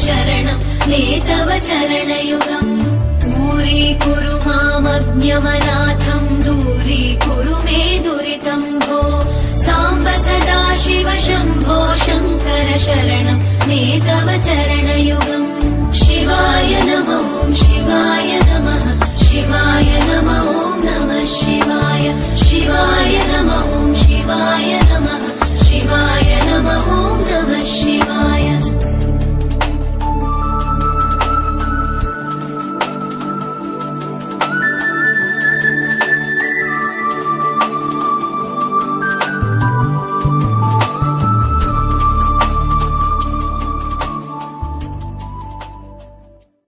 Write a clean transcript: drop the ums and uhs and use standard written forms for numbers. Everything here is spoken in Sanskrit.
शरणं मे तव चरणयुगम् दूरीकुरु मामज्ञमनाथं दूरीकुरु मे दुरितं भो साम्ब सदा शिव शम्भो शङ्कर शरणं मे तव चरणयुगम् शिवाय